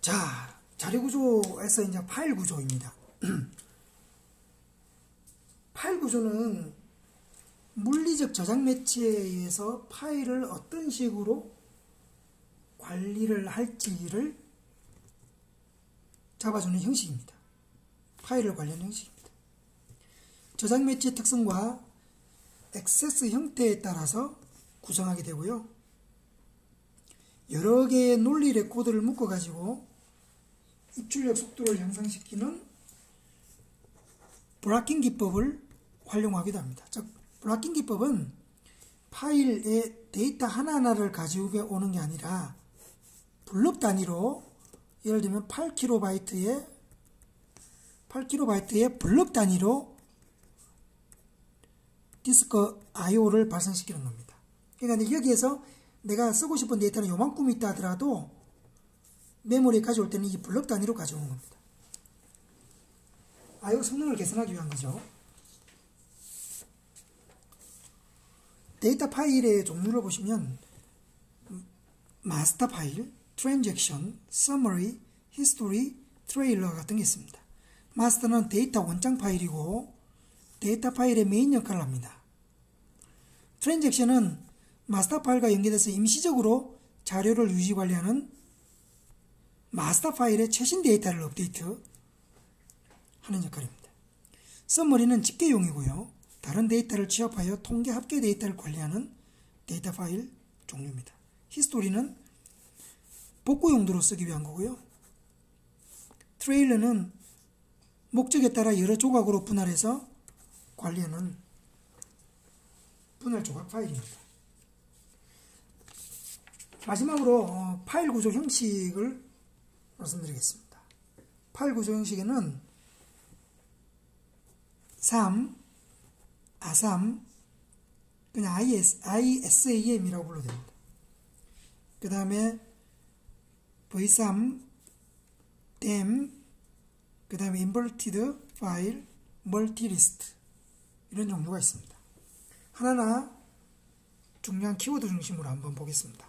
자, 자료 구조에서 이제 파일 구조입니다. 파일 구조는 물리적 저장 매체에 의해서 파일을 어떤 식으로 관리를 할지를 잡아주는 형식입니다. 파일을 관리하는 형식입니다. 저장 매체 특성과 액세스 형태에 따라서 구성하게 되고요. 여러 개의 논리 레코드를 묶어가지고 입출력 속도를 향상시키는 블락킹 기법을 활용하기도 합니다. 즉, 블락킹 기법은 파일의 데이터 하나하나를 가지고 오는 게 아니라 블록 단위로, 예를 들면 8KB의 블록 단위로 디스크 IO를 발생시키는 겁니다. 그러니까 여기에서 내가 쓰고 싶은 데이터는 요만큼 있다 하더라도 메모리에 가져올 때는 이 블록 단위로 가져오는 겁니다. IO 성능을 개선하기 위한 거죠. 데이터 파일의 종류를 보시면 마스터 파일, 트랜잭션, 서머리, 히스토리, 트레일러 같은 게 있습니다. 마스터는 데이터 원장 파일이고 데이터 파일의 메인 역할을 합니다. 트랜잭션은 마스터 파일과 연계돼서 임시적으로 자료를 유지 관리하는 마스터 파일의 최신 데이터를 업데이트 하는 역할입니다. 서머리는 집계용이고요. 다른 데이터를 취합하여 통계 합계 데이터를 관리하는 데이터 파일 종류입니다. 히스토리는 복구 용도로 쓰기 위한 거고요. 트레일러는 목적에 따라 여러 조각으로 분할해서 관리하는 분할 조각 파일입니다. 마지막으로 파일 구조 형식을 말씀드리겠습니다. 파일 구조 형식에는 ASAM, 그냥 ISAM이라고 불러도 됩니다. 그 다음에 VSAM, DEM, 그 다음에 Inverted File, Multilist, 이런 종류가 있습니다. 하나하나 중요한 키워드 중심으로 한번 보겠습니다.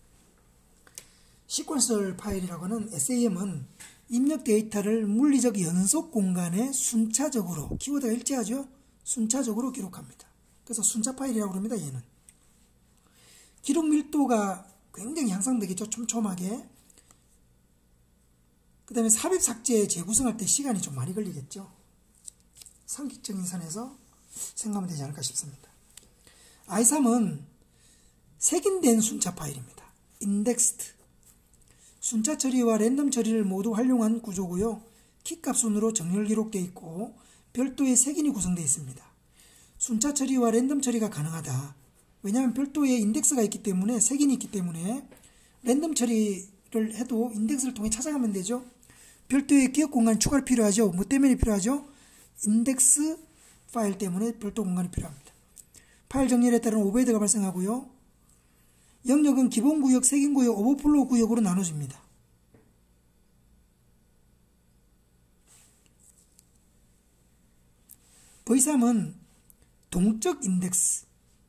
시퀀셜 파일이라고는 SAM은 입력 데이터를 물리적 연속 공간에 순차적으로, 키워드가 일치하죠? 순차적으로 기록합니다. 그래서 순차 파일이라고 합니다. 얘는 기록 밀도가 굉장히 향상되겠죠. 촘촘하게. 그 다음에 삽입 삭제 재구성할 때 시간이 좀 많이 걸리겠죠. 상식적인 선에서 생각하면 되지 않을까 싶습니다. ISAM은 색인된 순차 파일입니다. 인덱스드, 순차 처리와 랜덤 처리를 모두 활용한 구조고요. 키값 순으로 정렬 기록되어 있고 별도의 색인이 구성되어 있습니다. 순차 처리와 랜덤 처리가 가능하다. 왜냐하면 별도의 인덱스가 있기 때문에, 색인이 있기 때문에 랜덤 처리를 해도 인덱스를 통해 찾아가면 되죠. 별도의 기억 공간이 추가로 필요하죠. 뭐 때문에 필요하죠? 인덱스 파일 때문에 별도 공간이 필요합니다. 파일 정렬에 따른 오버헤드가 발생하고요. 영역은 기본 구역, 색인 구역, 오버플로우 구역으로 나눠집니다. VSAM은 동적 인덱스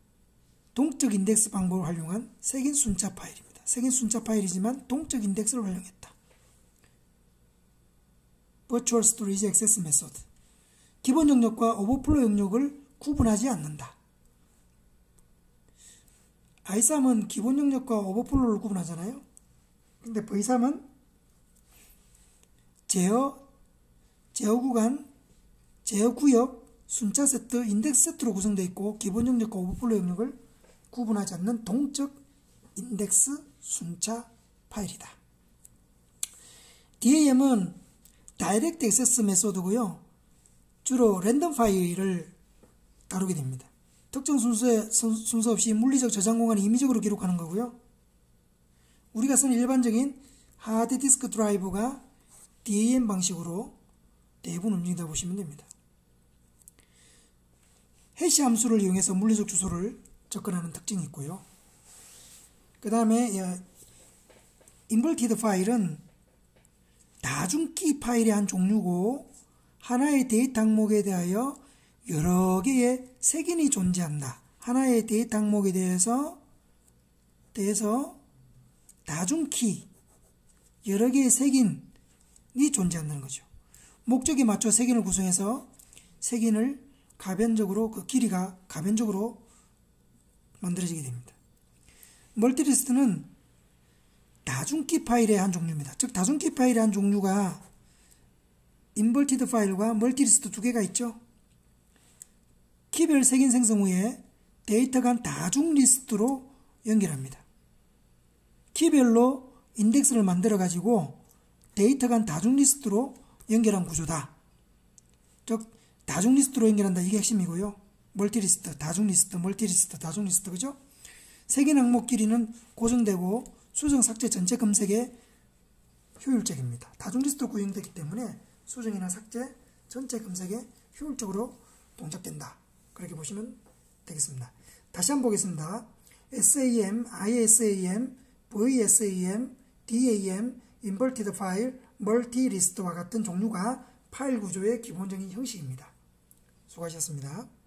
방법을 활용한 색인 순차 파일입니다. 색인 순차 파일이지만 동적 인덱스를 활용했다. Virtual Storage Access Method, 기본 영역과 오버플로우 영역을 구분하지 않는다. ISAM은 기본 영역과 오버플로우를 구분하잖아요. 근데 VSAM은 제어 구간, 제어 구역, 순차 세트, 인덱스 세트로 구성되어 있고 기본 영역과 오버플로우 영역을 구분하지 않는 동적 인덱스 순차 파일이다. DAM은 다이렉트 액세스 메소드고요. 주로 랜덤 파일을 다루게 됩니다. 특정 순서 없이 물리적 저장 공간을 임의적으로 기록하는 거고요. 우리가 쓰는 일반적인 하드디스크 드라이브가 DAM 방식으로 대부분 움직인다고 보시면 됩니다. 해시 함수를 이용해서 물리적 주소를 접근하는 특징이 있고요. 그 다음에 인버티드 파일은 다중키 파일의 한 종류고 하나의 데이터 항목에 대하여 여러 개의 색인이 존재한다. 하나의 데이터 항목에 대해서 다중키 여러 개의 색인이 존재한다는 거죠. 목적에 맞춰 색인을 구성해서 색인을 가변적으로, 그 길이가 가변적으로 만들어지게 됩니다. 멀티리스트는 다중키 파일의 한 종류입니다. 즉 다중키 파일의 한 종류가 인버티드 파일과 멀티리스트 두 개가 있죠. 키별 색인 생성 후에 데이터 간 다중 리스트로 연결합니다. 키별로 인덱스를 만들어 가지고 데이터 간 다중 리스트로 연결한 구조다. 즉 다중 리스트로 연결한다, 이게 핵심이고요. 멀티리스트, 다중 리스트, 멀티리스트, 다중 리스트, 그죠? 색인 항목 길이는 고정되고 수정, 삭제, 전체 검색에 효율적입니다. 다중 리스트로 구성되기 때문에 수정이나 삭제, 전체 검색에 효율적으로 동작된다. 그렇게 보시면 되겠습니다. 다시 한번 보겠습니다. SAM, ISAM, VSAM, DAM, 인버티드 파일, 멀티리스트와 같은 종류가 파일 구조의 기본적인 형식입니다. 수고하셨습니다.